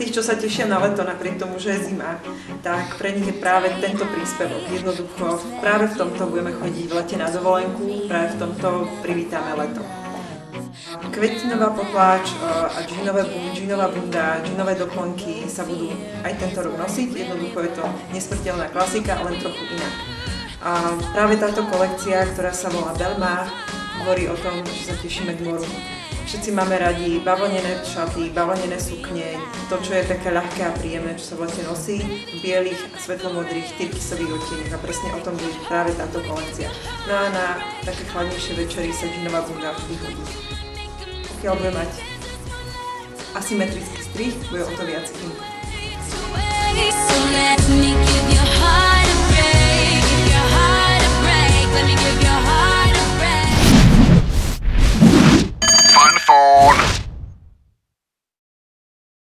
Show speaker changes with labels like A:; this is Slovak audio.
A: tých, čo sa tešia na leto napriek tomu, že je zima, tak pre nich je práve tento príspevok. Jednoducho, práve v tomto budeme chodiť v lete na dovolenku, práve v tomto privítame leto. Kvetinová popláč a džínová bunda, džínové doplnky sa budú aj tento rok nosiť. Jednoducho je to nesmrteľná klasika, len trochu inak. A práve táto kolekcia, ktorá sa volá Belmar, hovorí o tom, že sa tešíme k moru. Všetci máme radi bavlnené šaty, bavlnené sukne, to, čo je také ľahké a príjemné, čo sa v lete nosí, v bielých a svetlomodrých tyrkysových odtieňoch a presne o tom bude práve táto kolekcia. No a na také chladnejšie večery sa džínová bunda vyhodí. Pokiaľ bude mať asymetrický strih, bude o to viac in.